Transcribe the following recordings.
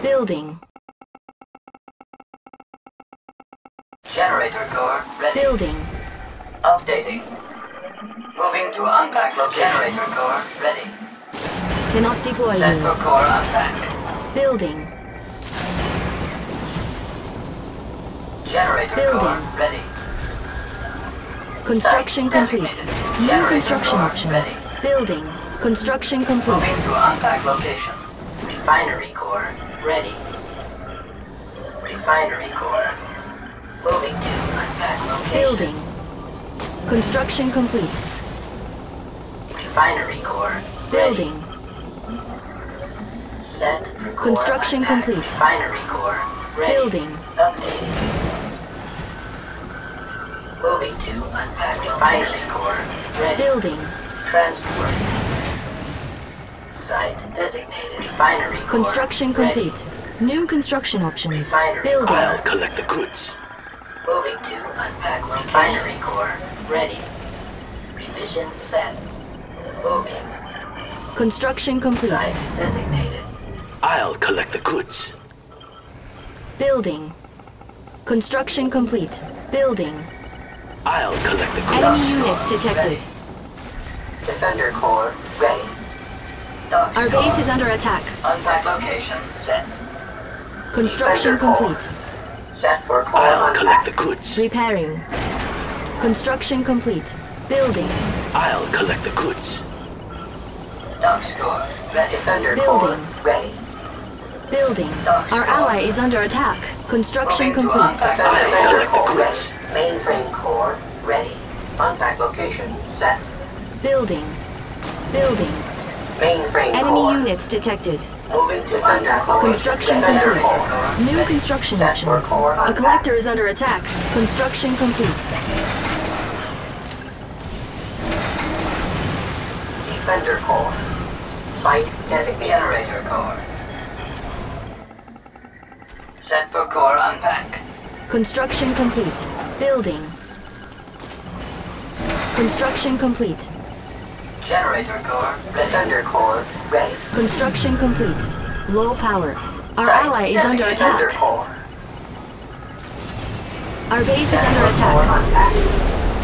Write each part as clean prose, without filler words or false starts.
Building. Generator core ready. Building. Updating. Moving to unpack location. Generator core ready. Cannot deploy Set for you. core unpack. Building. Generator Building. core ready. Construction Site complete. designated. New Generator construction core options. ready. Building. Construction Moving complete. to unpack location. Refinery core ready. Refinery core. Moving to unpack location. Building. Construction complete. Refinery core Building. ready. Set for core Construction unpack. complete. Refinery core ready. Building. Updating. Moving to unpack refinery core ready. Building. Transport. Site designated. Refinery core Construction ready. complete. New construction options. Refinery Building. I'll collect the goods. Moving to unpack refinery core ready. Revision set. Moving. Construction complete. Site designated. I'll collect the goods. Building. Construction complete. Building. I'll collect the goods. Enemy units detected. Defender core ready. Dock Our base is under attack. Unpack location set. Construction Defender core. complete. Set for core I'll collect the unpack. goods. Repairing. Construction complete. Building. I'll collect the goods. Dock score ready. Defender Building. core ready. Building. Our ally is under attack. Construction Moving to complete. unpack I'll defender collect the core goods. ready. Mainframe core ready. Unpack location set. Building. Building. Mainframe Enemy core. units detected. Moving to unpack location. Construction Defender complete. core New ready. construction Set for options. core A unpack. collector is under attack. Construction complete. Defender core. Site designated. Generator core. Set for core unpack. Construction complete. Building. Construction complete. Generator core. Defender core ready. Construction complete. Low power. Our Site ally is under designated. Defender attack. core. Our base is Set under for core attack. unpack.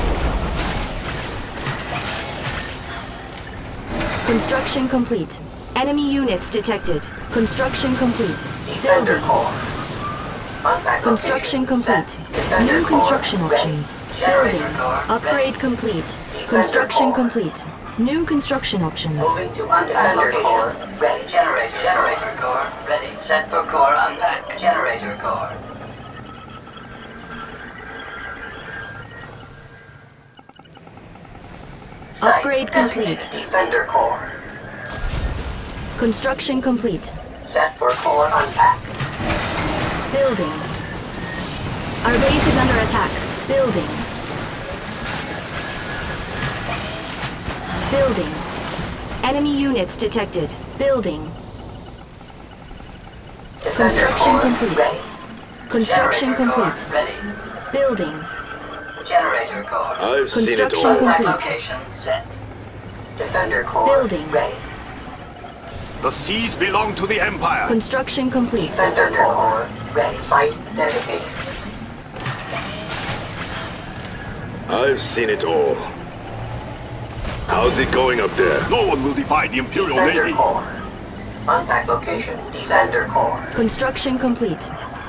Construction complete. Enemy units detected. Construction complete. Defender Building. core. Unpack Construction location. complete. Set. Defender New core construction ready. options. Generator Building. core Upgrade ready. complete. Construction core. complete. New construction options. Moving to defender core ready. Generator core ready. Set for core unpack. Generator core. Site Upgrade designated. complete. Defender core. Construction complete. Set for core unpack. Building. Our base is under attack. Building. Building. Enemy units detected. Building. Defender Construction core complete. ready. Construction Generator core complete. ready. Building. Generator core. I've seen it Construction all. Unpack complete. location set. Defender core Building. ready. The seas belong to the Empire. Construction complete. Defender core ready. Site designated. I've seen it all. How's it going up there? No one will defy the Imperial Defender Navy. core. Unpack location. Defender core. Construction complete.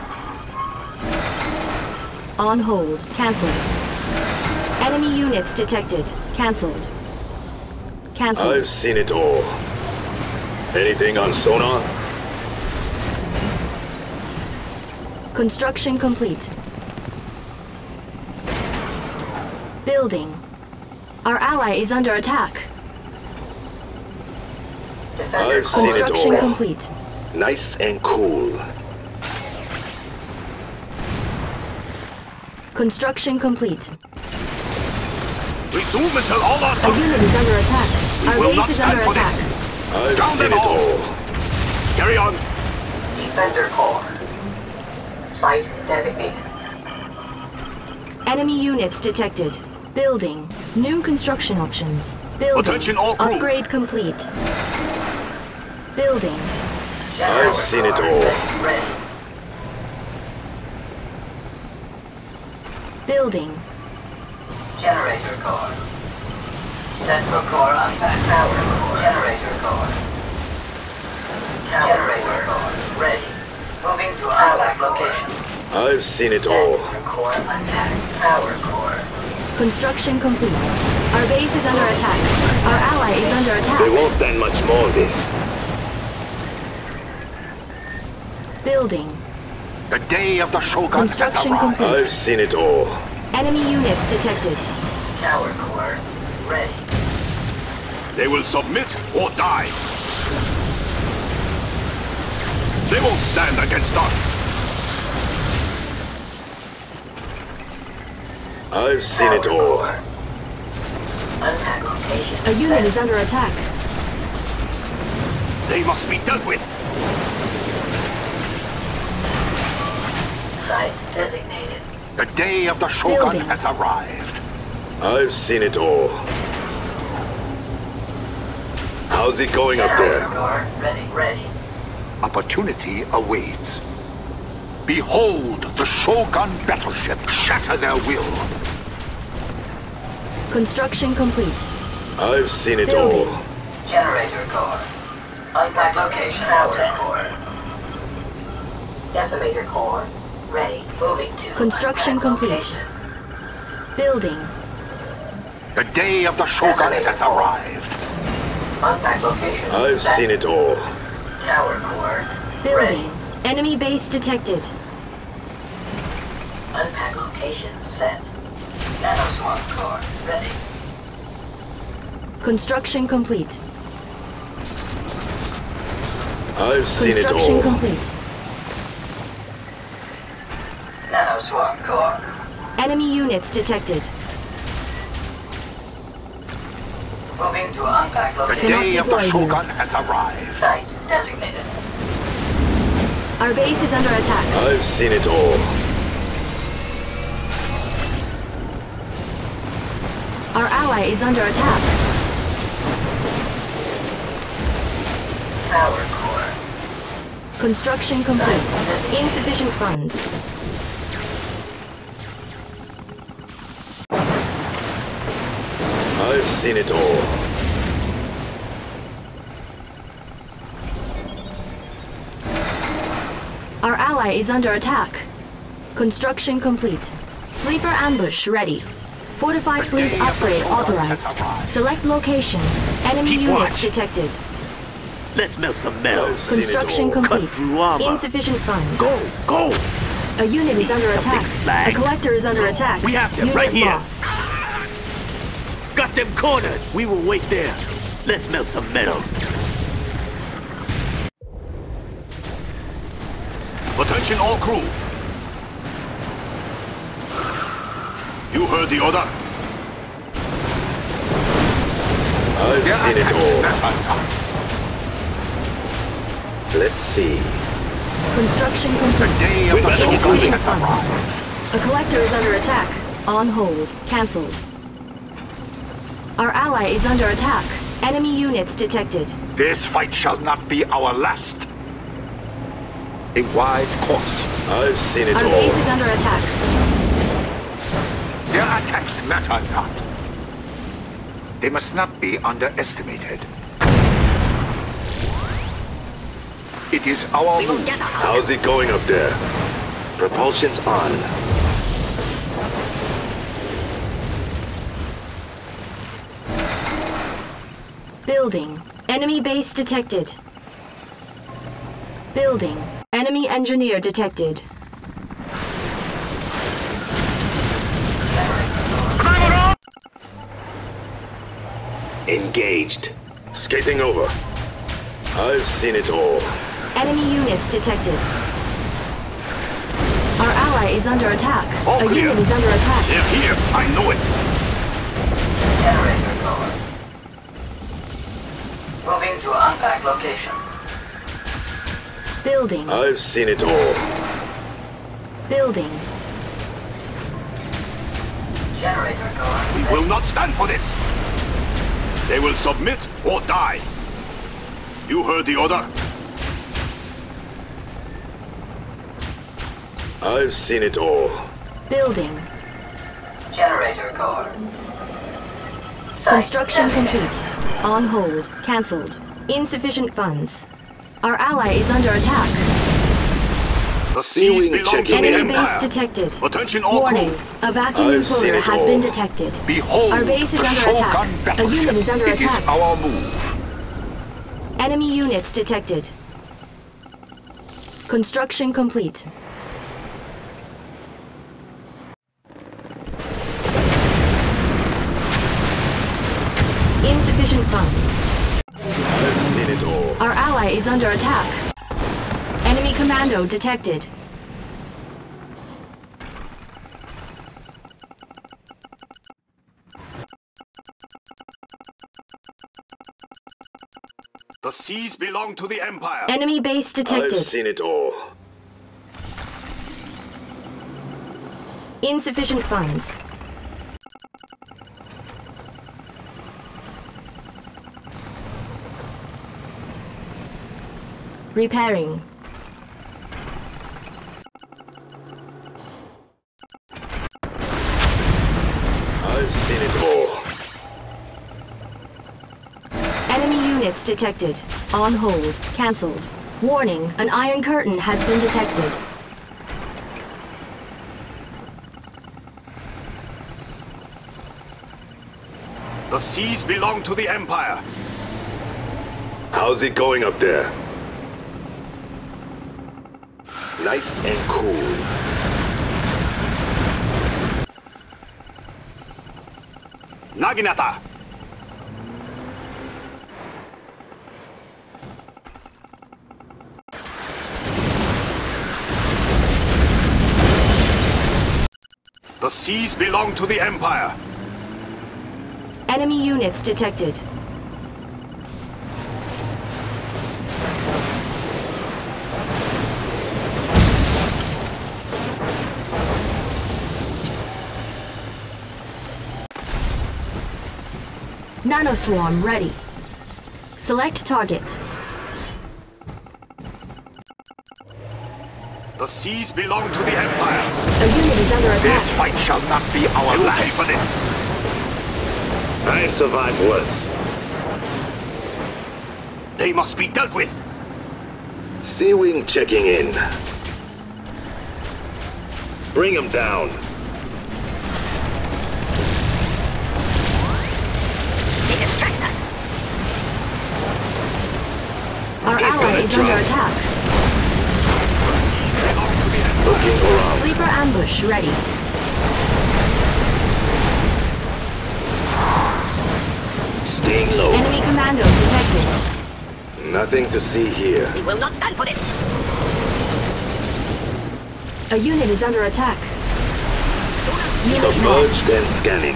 On hold. Cancelled. Enemy units detected. Cancelled. Cancelled. I've seen it all. Anything on sonar? Construction complete. Building. Our ally is under attack. Defender I've core. seen it Construction all. complete. Nice and cool. Construction complete. Resume until all are A sunk. unit is under attack. Our will base not is stand under for this. attack. I've Down seen them it all. all. Carry on. Defender core. Site designated. Enemy units detected. Building. New construction options. Building. Attention all crew. Upgrade complete. Building. I've seen it all. Ready. Building. Generator core. Central core unpacked. Power core. Generator core. Generator core. Ready. Moving to unpacked location. I've seen it all. Central core unpacked. Power core. Construction complete. Our base is under attack. Our ally is under They attack. won't stand much more of this. Building. The day of the Shogun Construction has arrived. complete. I've seen it all. Enemy units detected. Tower core. Ready. They will submit or die. They won't stand against us. I've seen it all. Unpacked location. A unit is under attack. They must be dealt with. Site designated. The day of the Shogun Building. has arrived. I've seen it all. How's it going up Generator there? core. Ready. Ready. Opportunity awaits. Behold the Shogun battleship shatter their will. Construction complete. I've seen it Building. all. Generator core. Unpacked location. Power core. Decimator core. Ready. Moving to Construction unpacked complete. location. Building. The day of the Shogun has arrived. Unpacked location. I've set. seen it all. Tower core. Building. Enemy base detected. Unpacked location set. Nanoswarm core. Ready. Construction complete. I've seen it Construction all. complete. Nanoswarm core. Enemy units detected. Moving to unpacked The location. day of the deploy here. Shogun has arrived. Site designated. Our base is under attack. I've seen it all. Our ally is under attack. Power core. Construction complete. Insufficient funds. I've seen it all. Our ally is under attack. Construction complete. Sleeper ambush ready. Fortified fleet upgrade authorized. Select location. Enemy Keep units watch. detected. Let's melt some metal. I've seen Construction it all. complete. Cut through armor. Insufficient funds. Go, go! A unit is under Something attack. slag. A collector is under attack. We have them Unit right here. lost. Got them cornered. We will wait there. Let's melt some metal. Attention all crew. You heard the order. I've seen it all. Let's see. Construction The complete. day of the Shogun Insufficient has arrived. funds. A collector is under attack. On hold. Cancelled. Our ally is under attack. Enemy units detected. This fight shall not be our last. A wise course. I've seen it Our all. base is under attack. Their attacks matter not. They must not be underestimated. It is our move. How's it going up there? Propulsion's on. Building. Enemy base detected. Building. Enemy engineer detected. Engaged. Skating over. I've seen it all. Enemy units detected. Our ally is under attack. All A clear. unit is under attack. They're here. I know it. Generator core. Moving to unpacked location. Building. I've seen it all. Building. Generator core. We will not stand for this. They will submit or die. You heard the order. I've seen it all. Building. Generator core. Site Construction designated. complete. On hold. Cancelled. Insufficient funds. Our ally is under attack. The seas C-wing belong to checking the in. Enemy base Empire. detected. Attention all Warning. crew. A vacuum I've seen imploder it has all. been detected. Behold, Our base is the under Shogun attack. A battleship. unit is under It attack. is our move. Enemy units detected. Construction complete. Insufficient funds. I've seen it all. Our ally is under attack. Enemy commando detected. The seas belong to the Empire. Enemy base I've detected. seen it all. Insufficient funds. Repairing. I've seen it all. Enemy units detected. On hold. Cancelled. Warning, an iron curtain has been detected. The seas belong to the Empire. How's it going up there? Nice and cool. Naginata. The seas belong to the Empire. Enemy units detected. Nanoswarm ready. Select target. The seas belong to the Empire. A unit is under This attack. fight shall not be our I will pay last. for this. I've survived worse. They must be dealt with. C-wing checking in. Bring him down. They distract us. Our ally is under attack. Looking around. Sleeper ambush ready. Staying low. Enemy commando detected. Nothing to see here. We will not stand for this. A unit is under attack. Unit Submerged lost. and scanning.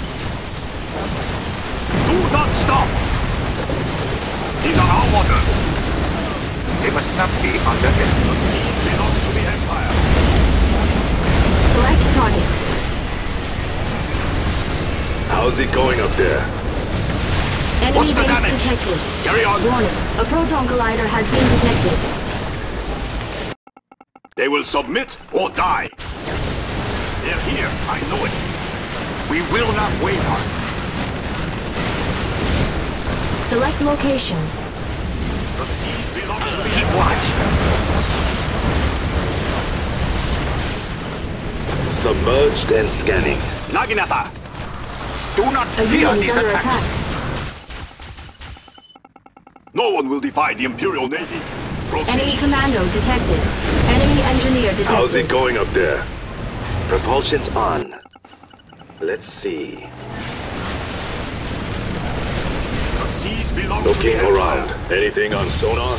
Do not stop. These are our waters. They must not be underestimated. The seas belong to the Empire. Select target. How's it going up there? Enemy What's the base damage? detected. Carry on. Warning, a proton collider has been detected. They will submit or die. They're here. I know it. We will not waver. Select location. The seas belong to the Keep Empire. watch. Submerged and scanning. Naginata. Do not A fear unit is these under attacks. attack. No one will defy the Imperial Navy. Proceed. Enemy commando detected. Enemy engineer detected. How's it going up there? Propulsion's on. Let's see. The seas belong to Looking the around. Empire. Anything on sonar?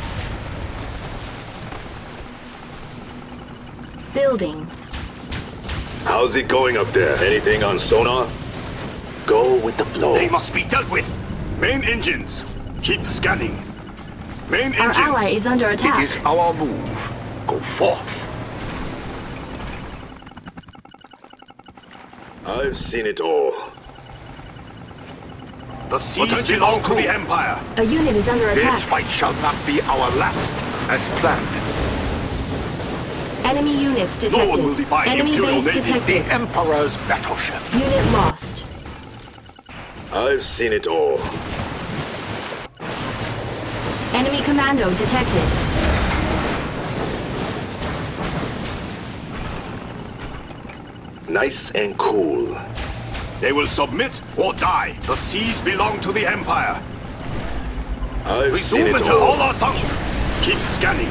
Building. How's it going up there? Anything on sonar? Go with the flow. They must be dealt with. Main engines. Keep scanning. Main Our engines. ally is under It attack. is our move. Go forth. I've seen it all. The seas belong to the Empire. A unit is under This attack. fight shall not be our last, as planned. Enemy units detected. one will defy Enemy Imperial base Navy. detected. The Emperor's battleship. Unit lost. I've seen it all. Enemy commando detected. Nice and cool. They will submit or die. The seas belong to the Empire. I've seen Resume it until all all. are sunk. Keep scanning.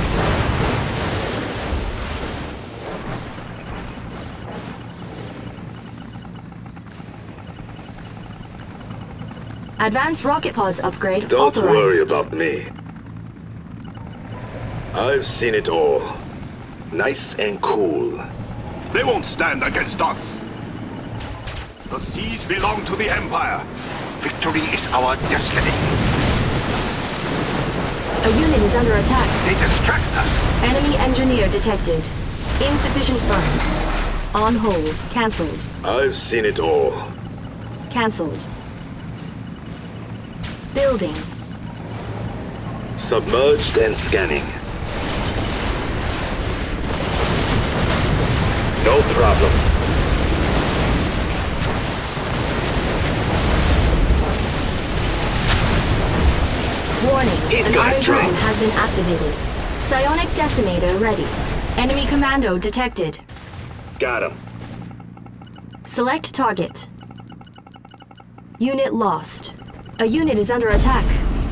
Advanced rocket pods upgrade Don't authorized. worry about me. I've seen it all. Nice and cool. They won't stand against us. The seas belong to the Empire. Victory is our destiny. A unit is under attack. They distract us. Enemy engineer detected. Insufficient funds. On hold. Cancelled. I've seen it all. Cancelled. Building. Submerged and scanning. No problem. Warning. He's An got a iron drone. drone has been activated. Psionic decimator ready. Enemy commando detected. Got him. Select target. Unit lost. A unit is under attack.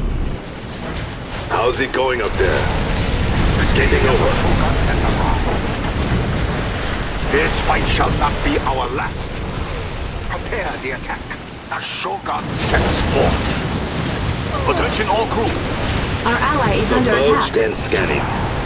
How's it going up there? Skating over. This fight shall not be our last. Prepare the attack. The Shogun sets forth. Attention all crew. Our ally is under Submerged attack. and scanning.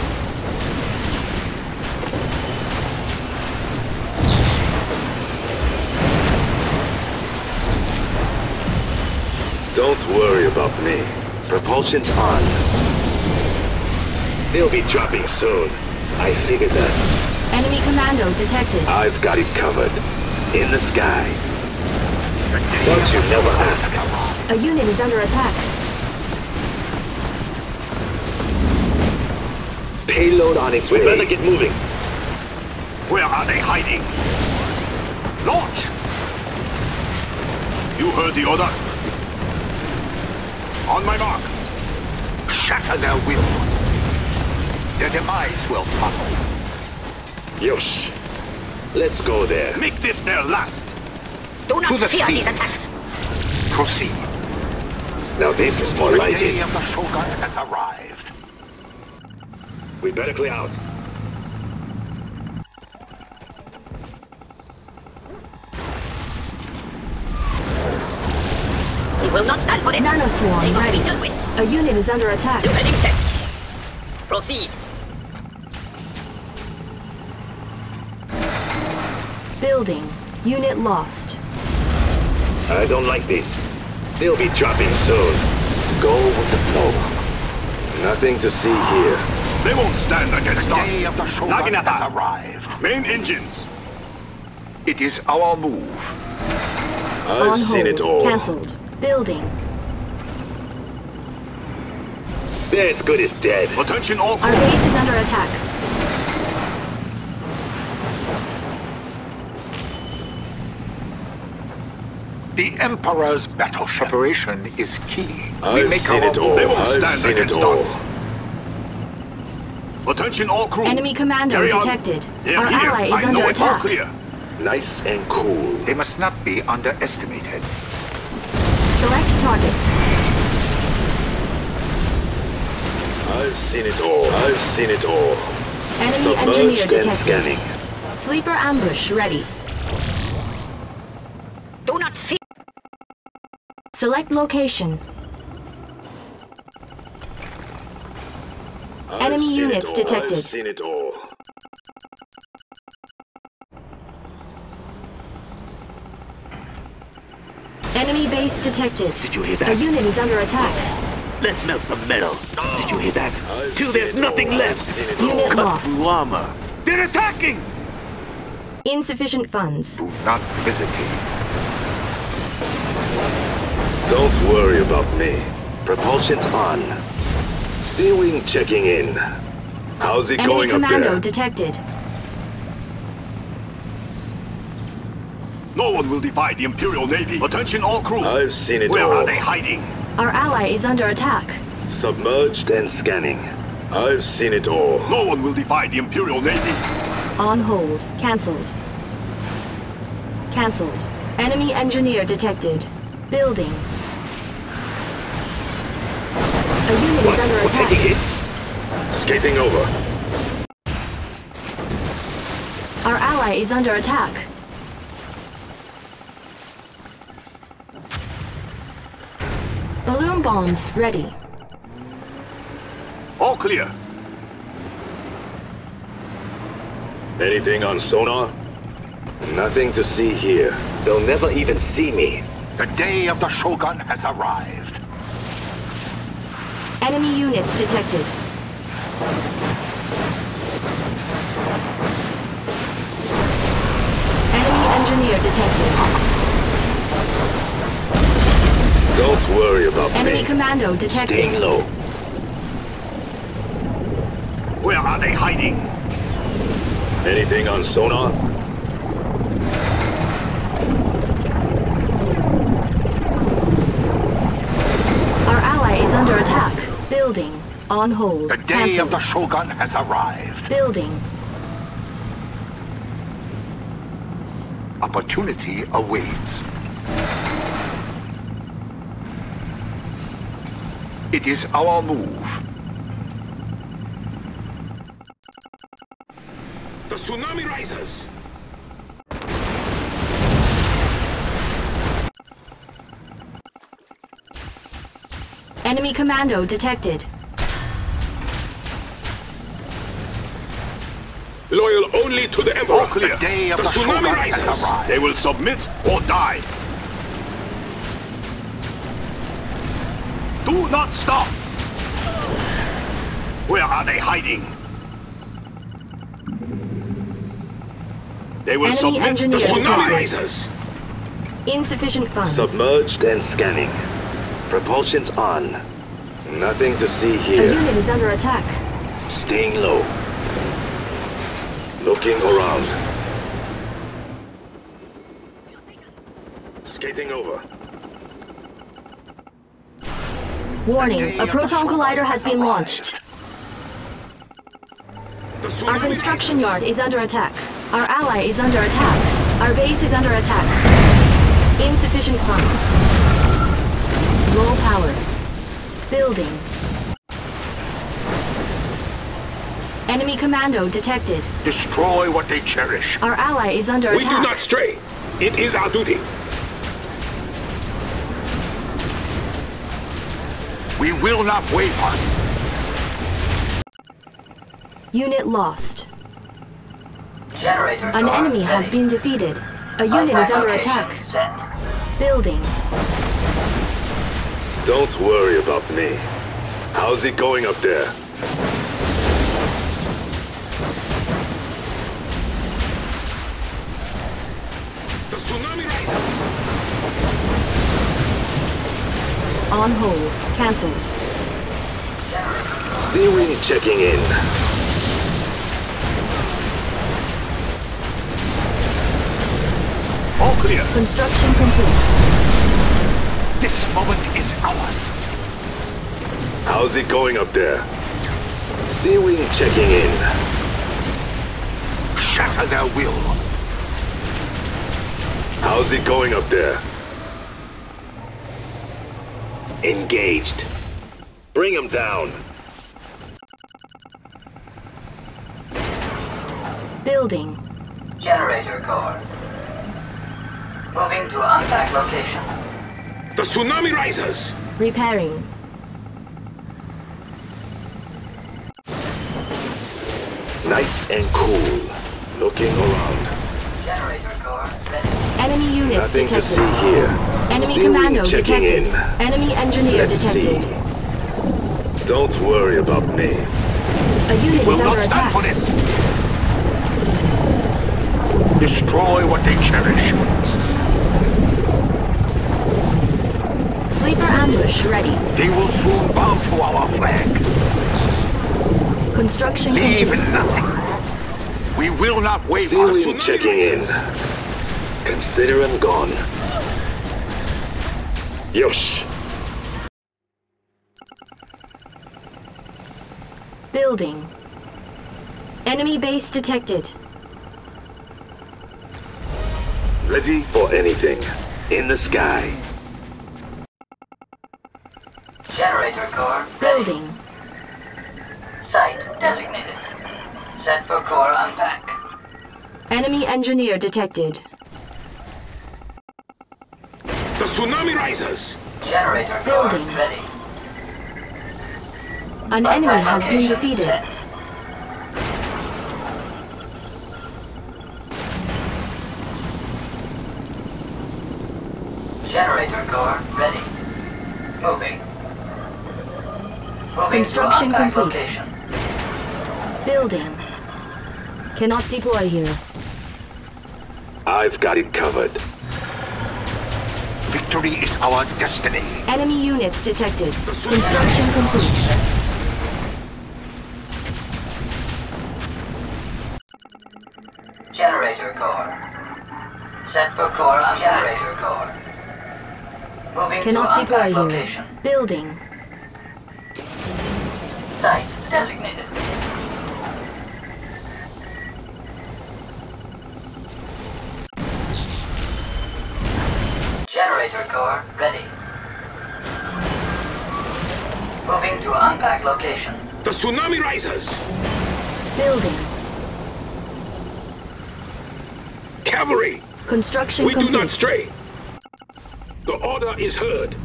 Don't worry about me. Propulsion's on. They'll be dropping soon. I figured that. Enemy commando detected. I've got it covered. In the sky. Don't you never ask. A unit is under attack. Payload on its way. We better get moving. Where are they hiding? Launch! You heard the order. On my mark. Shatter their will. Their demise will follow. Yosh. Let's go there. Make this their last. Do To not the fear these seas. attacks. Proceed. Now this is more The like day it. of the Shogun has arrived. We better clear out. We will not stand for this. They Nanoswarm must be ready. dealt with. A unit is under attack. New heading set. Proceed. Building. Unit lost. I don't like this. They'll be dropping soon. Go with the flow. Nothing to see here. They won't stand against The day of us. the Shogun has Naginata. arrived. Main engines. It is our move. I've On seen it all. hold. Cancelled. Building. They're as good as dead. Attention all Our crew. base is under attack. The Emperor's battleship preparation is key. We I've make seen our it all. They won't I've stand seen it against all. us. Attention all crew. Enemy commando Carry on. detected. They're Our here. ally is I under know it's all attack. clear. Nice and cool. They must not be underestimated. Select target. I've seen it all. I've seen it all. Enemy engineer Submerged and detected. scanning. Sleeper ambush ready. Do not fear. Select location. I've Enemy seen it units all. detected. I've seen it all. Enemy base detected. Did you hear A that? unit is under attack. Let's melt some metal. Did you hear that? I've Till seen there's it nothing all. left. I've seen it all. Unit Cut lost. through armor. They're attacking! Insufficient funds. Do not hesitate. Don't worry about me. Propulsion's on. Sea wing checking in. How's it Enemy going up commando there? detected. No one will defy the Imperial Navy. Attention all crew. I've seen it Where all. are they hiding? Our ally is under attack. Submerged and scanning. I've seen it all. No one will defy the Imperial Navy. On hold. Cancelled. Cancelled. Enemy engineer detected. Building. A unit is under We're attack. taking hits. Skating over. Our ally is under attack. Balloon bombs ready. All clear. Anything on sonar? Nothing to see here. They'll never even see me. The day of the Shogun has arrived. Enemy units detected. Enemy engineer detected. Don't worry about Enemy me. commando detected. Staying low. Where are they hiding? Anything on sonar? Our ally is under attack. Building. On hold. The day of Cancelled. the Shogun has arrived. Building. Opportunity awaits. It is our move. The tsunami rises. Enemy commando detected. Loyal only to the Emperor. All clear. The day of The the tsunami Shogun rises. has arrived. They will submit or die. Do not stop. Where are they hiding? They will Enemy submit. engineer The tsunami detected. rises. Insufficient funds. Submerged and scanning. Propulsion's on. Nothing to see A here. unit is under attack. Staying low. Looking around. Skating over. Warning, a proton collider has been launched. The Our tsunami construction yard is under attack. Our ally is under attack. Our base is under attack. Insufficient funds. Low power. Building. Enemy commando detected. Destroy what they cherish. Our ally is under We do attack. not stray. It is our duty. We will not waver. Unit lost. Generator An core enemy has ready. been defeated. A unit is under Location attack. set. Building. Don't worry about me. How's it going up there? The tsunami rises. On hold. Cancelled. Sea-Wing checking in. All clear. Construction complete. This moment is ours. How's it going up there? Sea-Wing checking in. Shatter their will. How's it going up there? Engaged. Bring him down. Building. Generator core. Moving to unpack location. The tsunami rises. Repairing. Nice and cool. Looking around. Generator core ready. Enemy units Nothing to detected. see here. Enemy Sea-Wing commando checking detected. in. Enemy engineer Let's detected. see. Don't worry about me. A unit Will is not under stand for attack. this. Destroy what they cherish. Sleeper ambush ready. They will soon bow to our flag. Construction Leave complete. nothing. We will not wait for Seal a him tsunami. checking in. Consider him gone. Yosh. Building. Enemy base detected. Ready for anything. In the sky. Generator core ready. Building. Site designated. Set for core unpack. Enemy engineer detected. The tsunami rises. Generator core Building. ready. An enemy has been Location defeated. set. Generator core ready. Moving. Moving Construction to unpack complete. location. Building. Cannot deploy here. I've got it covered. Victory is our destiny. Enemy units detected. Construction complete. Generator core. Set for core on generator core. Moving Cannot to deploy unpack here. location. Building. Site designated. Generator core ready. Moving to unpack location. The tsunami rises. Building. Cavalry, Construction we do not complete. stray. The order is heard.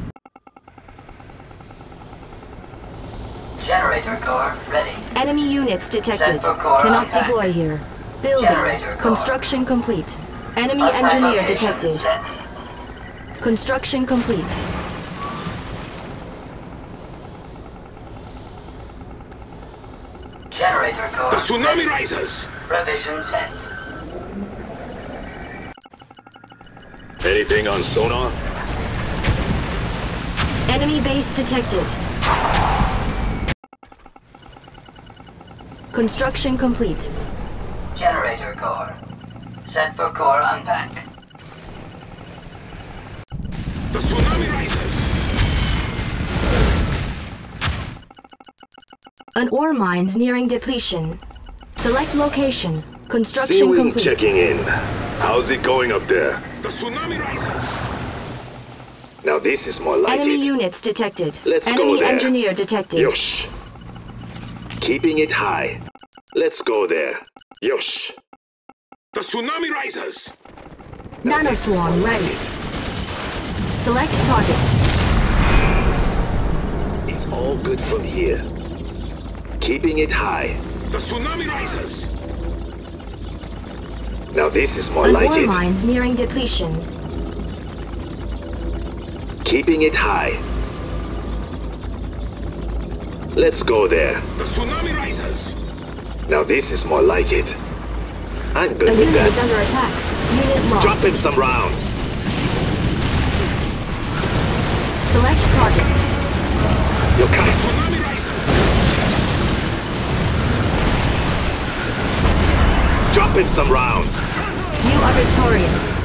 Generator core ready. Enemy units detected. Set for core Cannot unpack. deploy here. Building. Generator core. Construction complete. Enemy Unpack engineer location detected. set. Construction complete. Generator core The tsunami ready. rises. Revision set. Anything on sonar? Enemy base detected. Construction complete. Generator core. Set for core unpack. The tsunami rises. An ore mine's nearing depletion. Select location. Construction Sealing complete. checking in. How's it going up there? The tsunami rises. Now this is more like Enemy it. units detected. Let's go Enemy there. engineer detected. Yosh. Keeping it high. Let's go there. Yosh. The tsunami rises. Nanoswarm ready. Select target. It's all good from here. Keeping it high. The tsunami rises. Now this is more An like ore it. mine's nearing depletion. Keeping it high. Let's go there. The tsunami rises. Now this is more like it. I'm good A with unit is that. under attack. Unit lost. Drop in some rounds. Select target. Yokai. Tsunami rises. Drop in some rounds. You are victorious.